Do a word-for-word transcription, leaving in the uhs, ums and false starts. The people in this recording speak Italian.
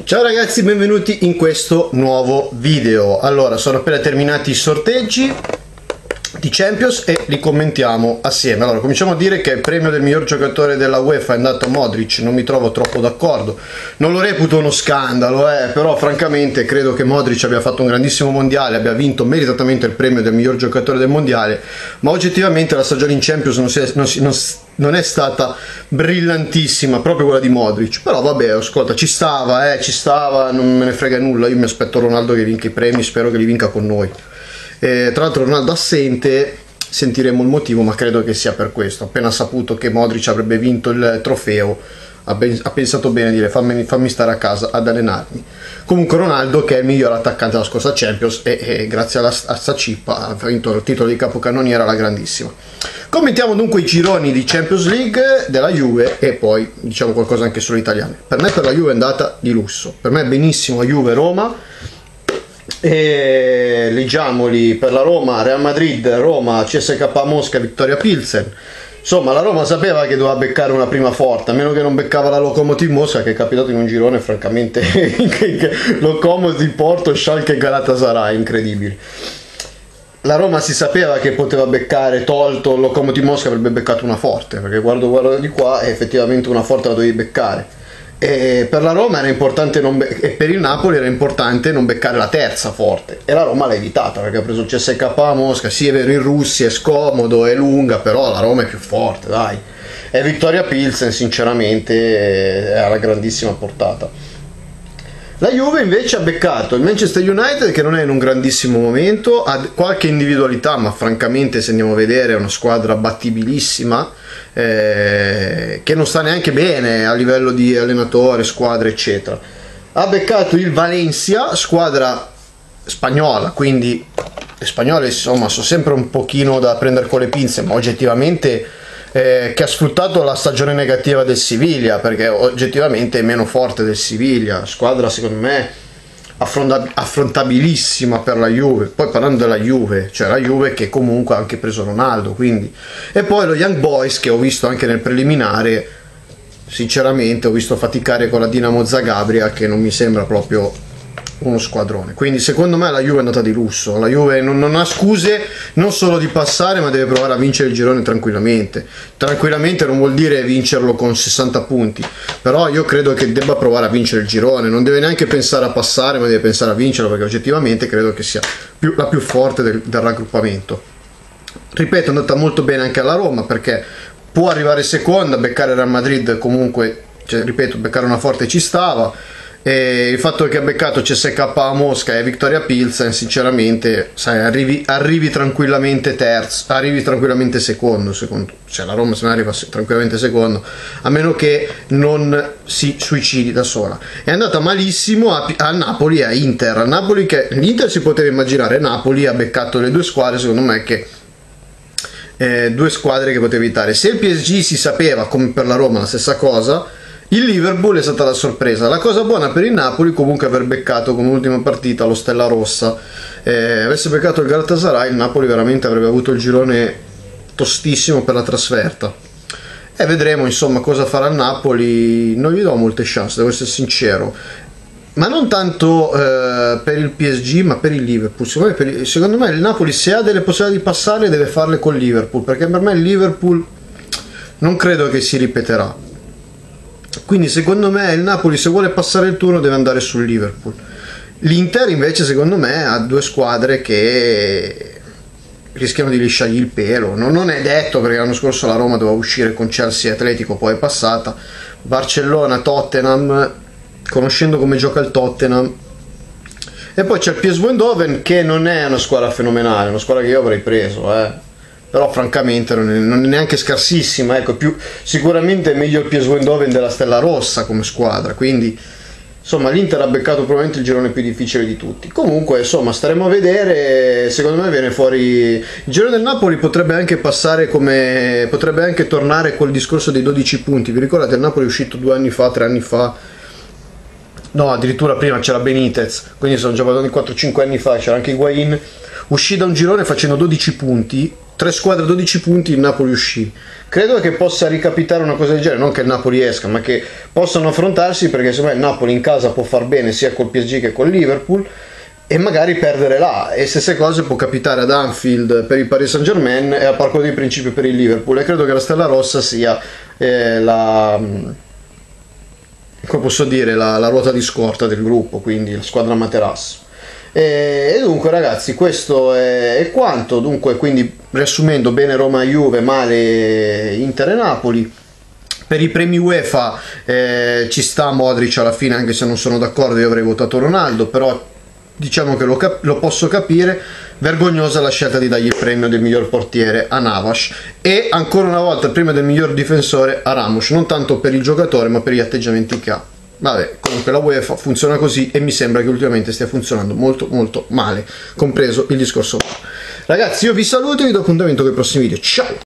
Ciao ragazzi, benvenuti in questo nuovo video. Allora, sono appena terminati i sorteggi di Champions e li commentiamo assieme. Allora, cominciamo a dire che il premio del miglior giocatore della UEFA è andato a Modric. Non mi trovo troppo d'accordo, non lo reputo uno scandalo, eh, però francamente credo che Modric abbia fatto un grandissimo mondiale, abbia vinto meritatamente il premio del miglior giocatore del mondiale, ma oggettivamente la stagione in Champions non, si è, non, si, non, non è stata brillantissima, proprio quella di Modric. Però vabbè, ascolta, ci stava, eh, ci stava, non me ne frega nulla. Io mi aspetto Ronaldo che vinca i premi, spero che li vinca con noi. Eh, tra l'altro Ronaldo assente, sentiremo il motivo, ma credo che sia per questo. Appena saputo che Modric avrebbe vinto il trofeo, ha, ben, ha pensato bene di dire fammi, fammi stare a casa ad allenarmi. Comunque Ronaldo, che è il miglior attaccante della scorsa Champions, e, e grazie alla, a sta cippa ha vinto il titolo di capocannoniera alla grandissima. Commentiamo dunque i gironi di Champions League della Juve e poi diciamo qualcosa anche sulle italiane. Per me per la Juve è andata di lusso, per me è benissimo la Juve-Roma. E leggiamoli: per la Roma, Real Madrid, Roma, C S K A Mosca, Viktoria Pilsen. Insomma, la Roma sapeva che doveva beccare una prima forte, a meno che non beccava la Lokomotiv Mosca, che è capitato in un girone francamente Lokomotiv, Porto, Schalke e Galatasaray, incredibili. La Roma si sapeva che poteva beccare, tolto Lokomotiv Mosca avrebbe beccato una forte, perché guardo, guardo di qua e effettivamente una forte la dovevi beccare. E per la Roma era importante non be- e per il Napoli era importante non beccare la terza forte, e la Roma l'ha evitata perché ha preso il C S K A Mosca. Sì, è vero, in Russia è scomodo, è lunga, però la Roma è più forte, dai. E Viktoria Pilsen sinceramente è alla grandissima portata. La Juve invece ha beccato il Manchester United, che non è in un grandissimo momento, ha qualche individualità, ma francamente se andiamo a vedere è una squadra battibilissima, eh, che non sta neanche bene a livello di allenatore, squadra eccetera. Ha beccato il Valencia, squadra spagnola, quindi le spagnole insomma sono sempre un pochino da prendere con le pinze, ma oggettivamente Eh, che ha sfruttato la stagione negativa del Siviglia, perché oggettivamente è meno forte del Siviglia, squadra secondo me affronta- affrontabilissima per la Juve. Poi parlando della Juve, cioè la Juve che comunque ha anche preso Ronaldo, quindi. E poi lo Young Boys, che ho visto anche nel preliminare, sinceramente ho visto faticare con la Dinamo Zagabria, che non mi sembra proprio uno squadrone. Quindi secondo me la Juve è andata di lusso, la Juve non, non ha scuse non solo di passare, ma deve provare a vincere il girone tranquillamente. Tranquillamente non vuol dire vincerlo con sessanta punti, però io credo che debba provare a vincere il girone, non deve neanche pensare a passare, ma deve pensare a vincerlo, perché oggettivamente credo che sia più, la più forte del, del raggruppamento. Ripeto, è andata molto bene anche alla Roma, perché può arrivare seconda, beccare Real Madrid comunque, cioè, ripeto, beccare una forte ci stava. E il fatto che ha beccato C S K A Mosca e Viktoria Pilsen, sinceramente, sai, arrivi, arrivi tranquillamente terzo, arrivi tranquillamente secondo, secondo, cioè la Roma se ne arriva tranquillamente secondo, a meno che non si suicidi da sola. È andata malissimo a, a Napoli e a Inter. A Napoli, che l'Inter si poteva immaginare, Napoli ha beccato le due squadre, secondo me, che eh, due squadre che poteva evitare. Se il P S G si sapeva, come per la Roma la stessa cosa, il Liverpool è stata la sorpresa. La cosa buona per il Napoli comunque è aver beccato come ultima partita lo Stella Rossa. Eh, avesse beccato il Galatasaray, il Napoli veramente avrebbe avuto il girone tostissimo per la trasferta. E vedremo insomma cosa farà il Napoli. Non gli do molte chance, devo essere sincero, ma non tanto eh, per il P S G, ma per il Liverpool. Secondo me, per il, secondo me il Napoli, se ha delle possibilità di passare, deve farle col Liverpool, perché per me il Liverpool non credo che si ripeterà. Quindi secondo me il Napoli, se vuole passare il turno, deve andare sul Liverpool. L'Inter invece secondo me ha due squadre che rischiano di lisciargli il pelo. Non, non è detto, perché l'anno scorso la Roma doveva uscire con Chelsea e Atletico, poi è passata. Barcellona, Tottenham, conoscendo come gioca il Tottenham. E poi c'è il P S V Eindhoven, che non è una squadra fenomenale, è una squadra che io avrei preso, eh. Però francamente non è, non è neanche scarsissima, ecco, più, sicuramente è meglio il P S V Eindhoven della Stella Rossa come squadra, quindi insomma l'Inter ha beccato probabilmente il girone più difficile di tutti. Comunque insomma staremo a vedere, secondo me viene fuori il girone del Napoli, potrebbe anche passare come, potrebbe anche tornare col discorso dei dodici punti. Vi ricordate il Napoli è uscito due anni fa, tre anni fa, no addirittura prima c'era Benitez, quindi sono già passati quattro cinque anni fa, c'era anche Higuain, uscì da un girone facendo dodici punti tre squadre dodici punti, il Napoli uscì. Credo che possa ricapitare una cosa del genere, non che il Napoli esca, ma che possano affrontarsi, perché secondo me il Napoli in casa può far bene sia col P S G che col Liverpool, e magari perdere là. E stesse cose può capitare ad Anfield per il Paris Saint Germain e a Parco dei Principi per il Liverpool. E credo che la Stella Rossa sia eh, la, come posso dire, la, la ruota di scorta del gruppo, quindi la squadra materasso. E, e dunque ragazzi, questo è, è quanto. Dunque, quindi riassumendo, bene Roma-Juve, male Inter e Napoli. Per i premi UEFA eh, ci sta Modric alla fine, anche se non sono d'accordo, io avrei votato Ronaldo, però diciamo che lo, cap- lo posso capire. Vergognosa la scelta di dargli il premio del miglior portiere a Navas, e ancora una volta il premio del miglior difensore a Ramos, non tanto per il giocatore ma per gli atteggiamenti che ha. Vabbè, comunque la UEFA funziona così e mi sembra che ultimamente stia funzionando molto molto male, compreso il discorso. Ragazzi, io vi saluto e vi do appuntamento con i prossimi video. Ciao!